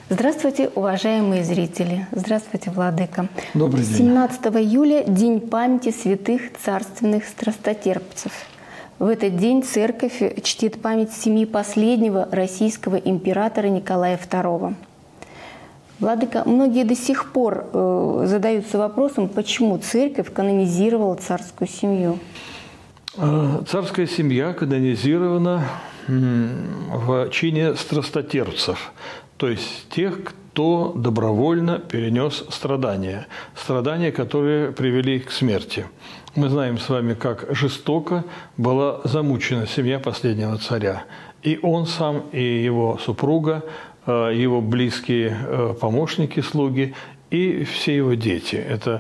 Здравствуйте, уважаемые зрители. Здравствуйте, владыка. Добрый день. 17 июля – День памяти святых царственных страстотерпцев. В этот день церковь чтит память семьи последнего российского императора Николая II. Владыка, многие до сих пор задаются вопросом, почему церковь канонизировала царскую семью. Царская семья канонизирована в чине страстотерпцев, то есть тех, кто добровольно перенес страдания, которые привели к смерти. Мы знаем с вами, как жестоко была замучена семья последнего царя. И он сам, и его супруга, его близкие помощники, слуги, и все его дети. Это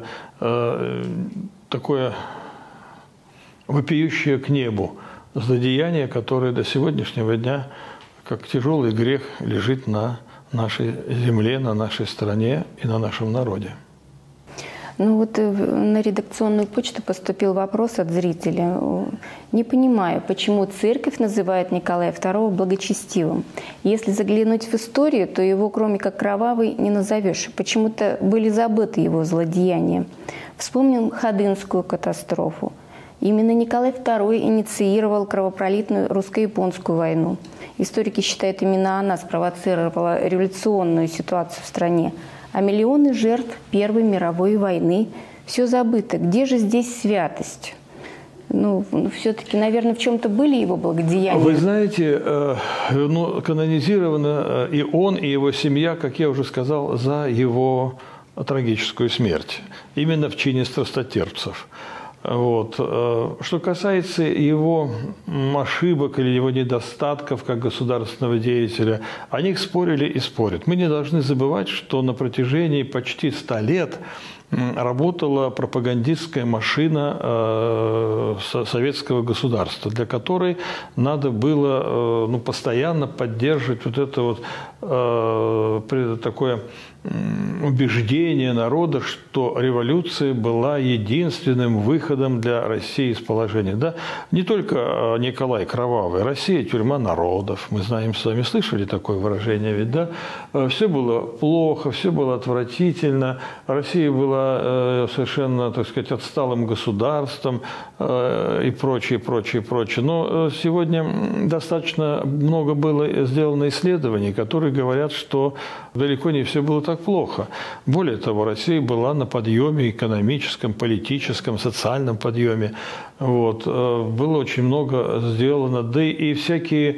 такое вопиющее к небу злодеяние, которое до сегодняшнего дня, как тяжелый грех, лежит на нашей земле, на нашей стране и на нашем народе. Ну вот на редакционную почту поступил вопрос от зрителя. Не понимаю, почему церковь называет Николая II благочестивым. Если заглянуть в историю, то его, кроме как кровавый, не назовешь. Почему-то были забыты его злодеяния. Вспомним Ходынскую катастрофу. Именно Николай II инициировал кровопролитную русско-японскую войну. Историки считают, именно она спровоцировала революционную ситуацию в стране. А миллионы жертв Первой мировой войны – все забыто. Где же здесь святость? Ну все-таки, наверное, в чем-то были его благодеяния. Вы знаете, канонизировано и он, и его семья, как я уже сказал, за его трагическую смерть. Именно в чине страстотерпцев. Вот. Что касается его ошибок или его недостатков как государственного деятеля, о них спорили и спорят. Мы не должны забывать, что на протяжении почти 100 лет работала пропагандистская машина советского государства, для которой надо было постоянно поддерживать вот это вот такое убеждение народа, что революция была единственным выходом для России из положения. Да? Не только Николай Кровавый, Россия – тюрьма народов. Мы знаем, с вами слышали такое выражение, ведь, да? Все было плохо, все было отвратительно. Россия была совершенно, так сказать, отсталым государством и прочее, прочее, прочее. Но сегодня достаточно много было сделано исследований, которые говорят, что далеко не все было так плохо. Более того, Россия была на подъеме экономическом, политическом, социальном подъеме. Вот. Было очень много сделано, да и всякие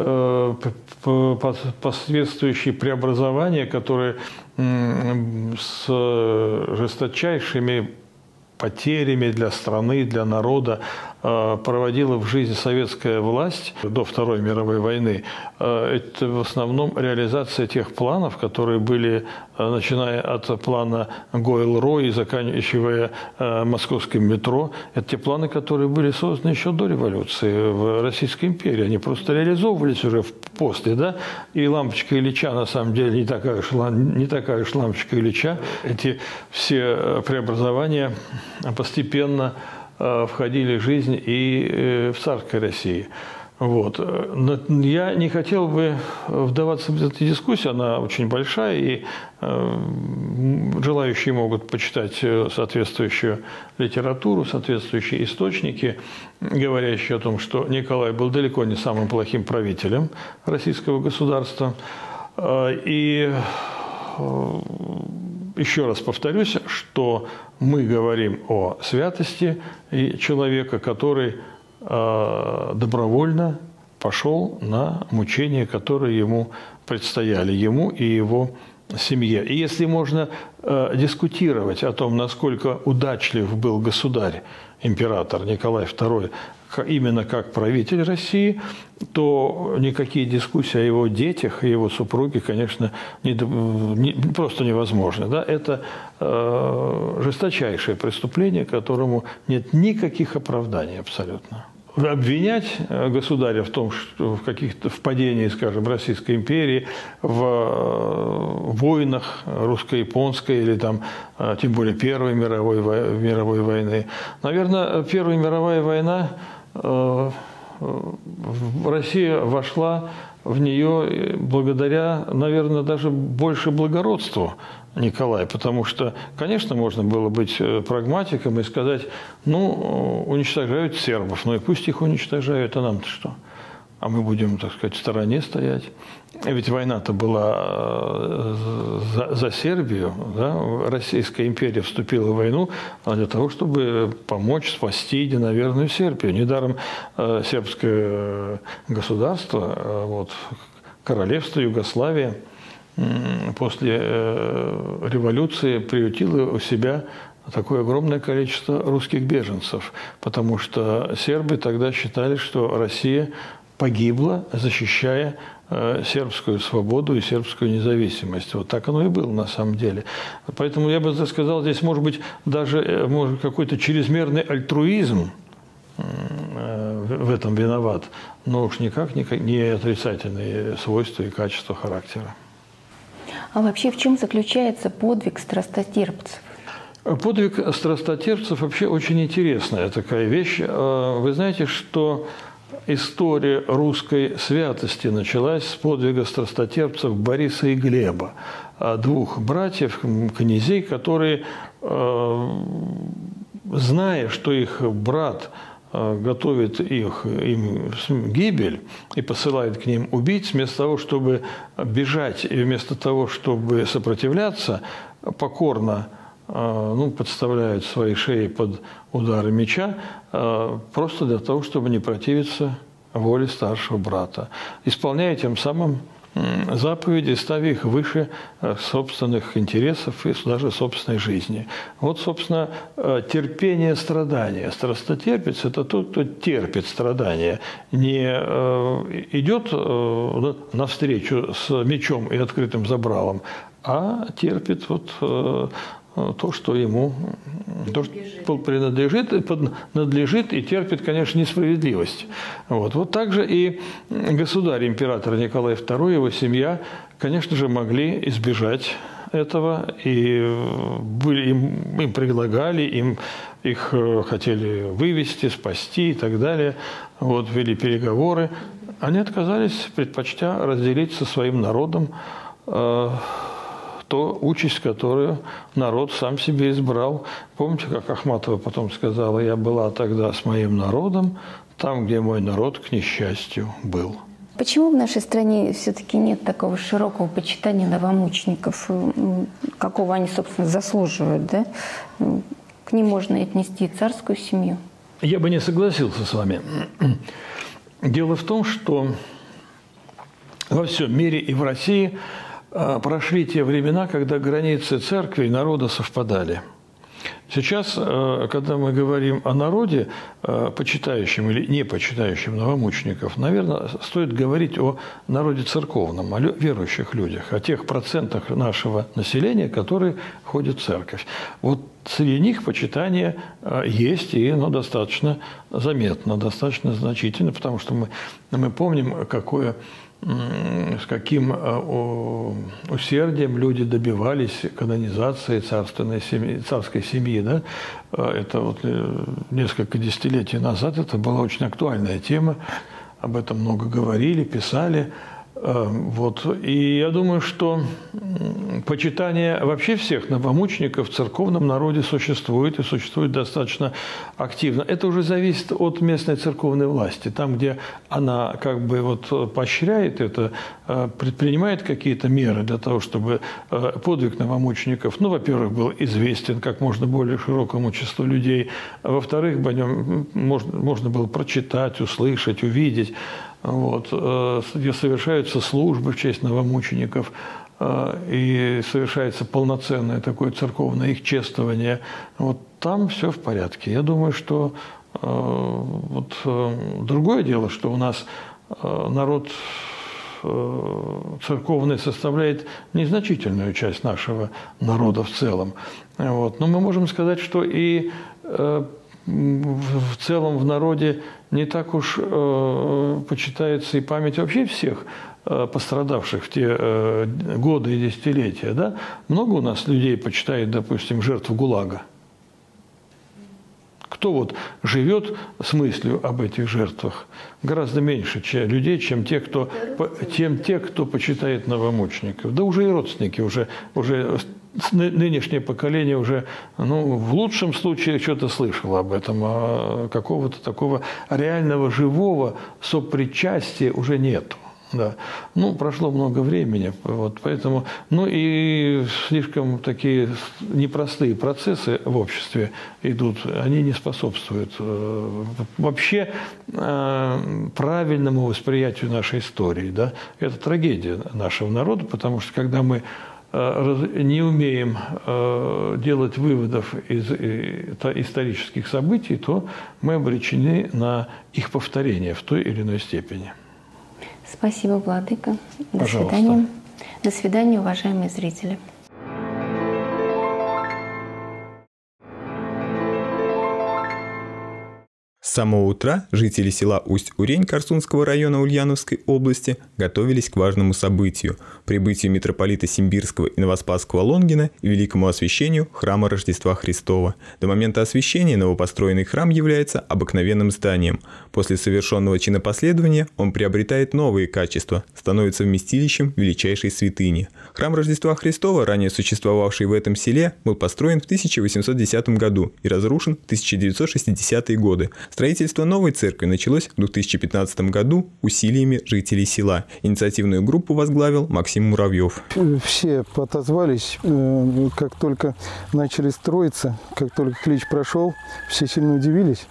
последующие преобразования, которые с жесточайшими потерями для страны, для народа проводила в жизни советская власть до Второй мировой войны, это в основном реализация тех планов, которые были, начиная от плана Гойл-Ро и заканчивая московским метро. Это те планы, которые были созданы еще до революции в Российской империи. Они просто реализовывались уже после, да? И лампочка Ильича, на самом деле, не такая уж лампочка Ильича. Эти все преобразования постепенно входили в жизнь и в царской России. Вот. Но я не хотел бы вдаваться в эту дискуссию, она очень большая, и желающие могут почитать соответствующую литературу, соответствующие источники, говорящие о том, что Николай был далеко не самым плохим правителем российского государства. И еще раз повторюсь, что мы говорим о святости человека, который добровольно пошел на мучения, которые ему предстояли, ему и его семье. И если можно дискутировать о том, насколько удачлив был государь, император Николай II, именно как правитель России, то никакие дискуссии о его детях и его супруге, конечно, просто невозможны. Да? Это жесточайшее преступление, которому нет никаких оправданий абсолютно. Обвинять государя в том, что в падении, скажем, Российской империи, в войнах русско-японской или там, тем более Первой мировой войны. Наверное, Первая мировая война в Россия вошла в нее благодаря, наверное, даже больше благородству Николая, потому что, конечно, можно было быть прагматиком и сказать, ну, уничтожают сербов, ну и пусть их уничтожают, а нам-то что? А мы будем, так сказать, в стороне стоять. Ведь война-то была за Сербию, да? Российская империя вступила в войну для того, чтобы помочь спасти единоверную Сербию. Недаром сербское государство, вот, королевство Югославия, после революции приютило у себя такое огромное количество русских беженцев, потому что сербы тогда считали, что Россия погибла, защищая сербскую свободу и сербскую независимость. Вот так оно и было на самом деле. Поэтому я бы сказал, здесь может быть даже какой-то чрезмерный альтруизм в этом виноват, но уж никак не отрицательные свойства и качества характера. А вообще в чем заключается подвиг страстотерпцев? Подвиг страстотерпцев вообще очень интересная такая вещь. Вы знаете, что история русской святости началась с подвига страстотерпцев Бориса и Глеба, двух братьев, князей, которые, зная, что их брат готовит им гибель и посылает к ним убийц, вместо того, чтобы бежать и вместо того, чтобы сопротивляться, покорно подставляют свои шеи под удары меча, просто для того, чтобы не противиться воле старшего брата, исполняя тем самым заповеди, ставя их выше собственных интересов и даже собственной жизни. Вот, собственно, терпение страдания. Страстотерпец – это тот, кто терпит страдания, не идет навстречу с мечом и открытым забралом, а терпит то, что ему надлежит и терпит, конечно, несправедливость. Вот так же и государь, император Николай II, его семья, конечно же, могли избежать этого, и им предлагали, их хотели вывести, спасти и так далее, вели переговоры. Они отказались, предпочтя разделить со своим народом то участь, которую народ сам себе избрал. Помните, как Ахматова потом сказала: «Я была тогда с моим народом, там, где мой народ, к несчастью, был». Почему в нашей стране все-таки нет такого широкого почитания новомучеников, какого они, собственно, заслуживают, да? К ним можно отнести царскую семью. Я бы не согласился с вами. Дело в том, что во всем мире и в России прошли те времена, когда границы церкви и народа совпадали. Сейчас, когда мы говорим о народе, почитающем или не почитающем новомучеников, наверное, стоит говорить о народе церковном, о верующих людях, о тех процентах нашего населения, которые ходят в церковь. Вот среди них почитание есть, и оно достаточно заметно, достаточно значительно, потому что мы помним, с каким усердием люди добивались канонизации царской семьи. Да? Это несколько десятилетий назад это была очень актуальная тема. Об этом много говорили, писали. И я думаю, что почитание вообще всех новомучеников в церковном народе существует, и существует достаточно активно. Это уже зависит от местной церковной власти. Там, где она поощряет это, предпринимает какие-то меры для того, чтобы подвиг новомучеников, во-первых, был известен как можно более широкому числу людей, во-вторых, о нем можно было прочитать, услышать, увидеть. Где совершаются службы в честь новомучеников, и совершается полноценное такое церковное их чествование. Там все в порядке. Я думаю, что другое дело, что у нас народ церковный составляет незначительную часть нашего народа в целом. Но мы можем сказать, что и в целом в народе не так уж почитается и память вообще всех пострадавших в те годы и десятилетия. Да? Много у нас людей почитает, допустим, жертв ГУЛАГа. Кто вот живет с мыслью об этих жертвах? Гораздо меньше людей, чем те, кто почитает новомучеников. Да уже и родственники, уже нынешнее поколение уже, в лучшем случае что-то слышало об этом, а какого-то такого реального живого сопричастия уже нету. Да. Прошло много времени, поэтому, и слишком такие непростые процессы в обществе идут, они не способствуют вообще правильному восприятию нашей истории, да. Это трагедия нашего народа, потому что когда мы не умеем делать выводов из исторических событий, то мы обречены на их повторение в той или иной степени. Спасибо, владыка. До Пожалуйста. свидания. До свидания, уважаемые зрители. С самого утра жители села Усть-Урень Корсунского района Ульяновской области готовились к важному событию – прибытию митрополита Симбирского и Новоспасского Лонгина и великому освящению храма Рождества Христова. До момента освящения новопостроенный храм является обыкновенным зданием. После совершенного чинопоследования он приобретает новые качества, становится вместилищем величайшей святыни. Храм Рождества Христова, ранее существовавший в этом селе, был построен в 1810 году и разрушен в 1960-е годы. Строительство новой церкви началось в 2015 году усилиями жителей села. Инициативную группу возглавил Максим Муравьев. Все отозвались, как только начали строиться, как только клич прошел, все сильно удивились.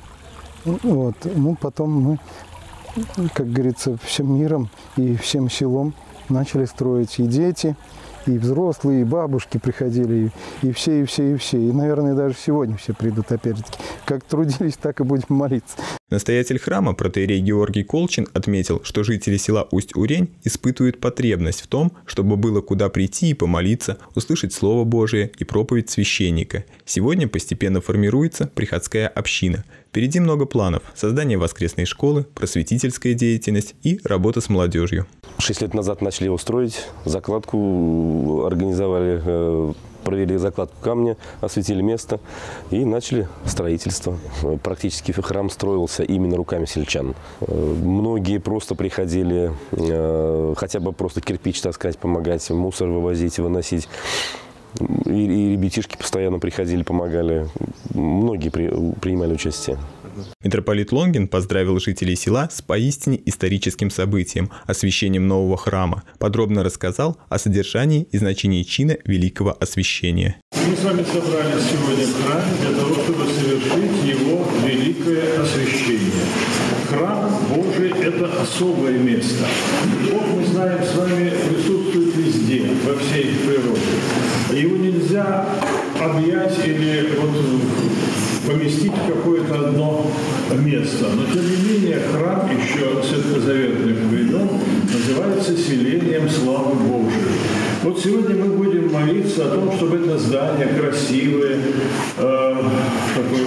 Потом мы, как говорится, всем миром и всем селом начали строить. И дети, и взрослые, и бабушки приходили, и все. И, наверное, даже сегодня все придут опять-таки. Как трудились, так и будем молиться. Настоятель храма, протоиерей Георгий Колчин, отметил, что жители села Усть-Урень испытывают потребность в том, чтобы было куда прийти и помолиться, услышать Слово Божие и проповедь священника. Сегодня постепенно формируется приходская община. Впереди много планов – создание воскресной школы, просветительская деятельность и работа с молодежью. 6 лет назад начали его строить, закладку организовали, провели закладку камня, осветили место и начали строительство. Практически храм строился именно руками сельчан. Многие просто приходили, хотя бы просто кирпич таскать, помогать, мусор вывозить, выносить. И ребятишки постоянно приходили, помогали. Многие принимали участие. Митрополит Лонгин поздравил жителей села с поистине историческим событием – освящением нового храма. Подробно рассказал о содержании и значении чина великого освящения. Мы с вами собрались сегодня в храме для того, чтобы совершить его великое освящение. Храм Божий – это особое место. Бог, мы знаем, с вами присутствует везде, во всей природе. Его нельзя объять или поместить в какое-то одно место. Но, тем не менее, храм еще с ветхозаветных времен называется селением славы Божией. Вот сегодня мы будем молиться о том, чтобы это здание красивое, такой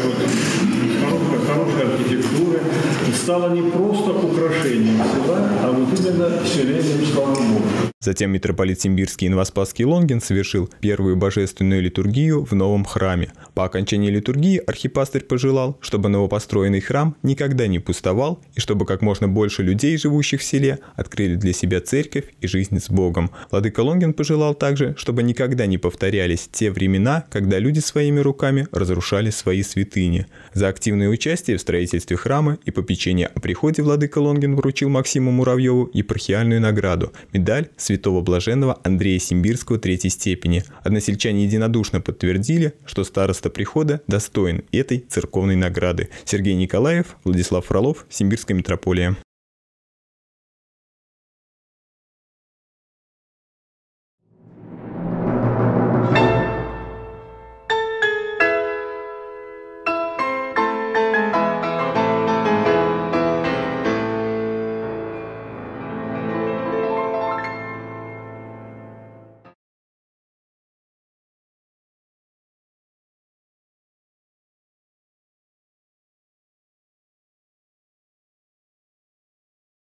хорошей архитектуры, стало не просто украшением села, а вот именно селением славы Божией. Затем митрополит Симбирский и Новоспасский Лонгин совершил первую божественную литургию в новом храме. По окончании литургии архипастырь пожелал, чтобы новопостроенный храм никогда не пустовал и чтобы как можно больше людей, живущих в селе, открыли для себя церковь и жизнь с Богом. Владыка Лонгин пожелал также, чтобы никогда не повторялись те времена, когда люди своими руками разрушали свои святыни. За активное участие в строительстве храма и попечение о приходе владыка Лонгин вручил Максиму Муравьеву епархиальную награду – медаль святого блаженного Андрея Симбирского третьей степени. Односельчане единодушно подтвердили, что староста прихода достоин этой церковной награды. Сергей Николаев, Владислав Фролов, Симбирская митрополия.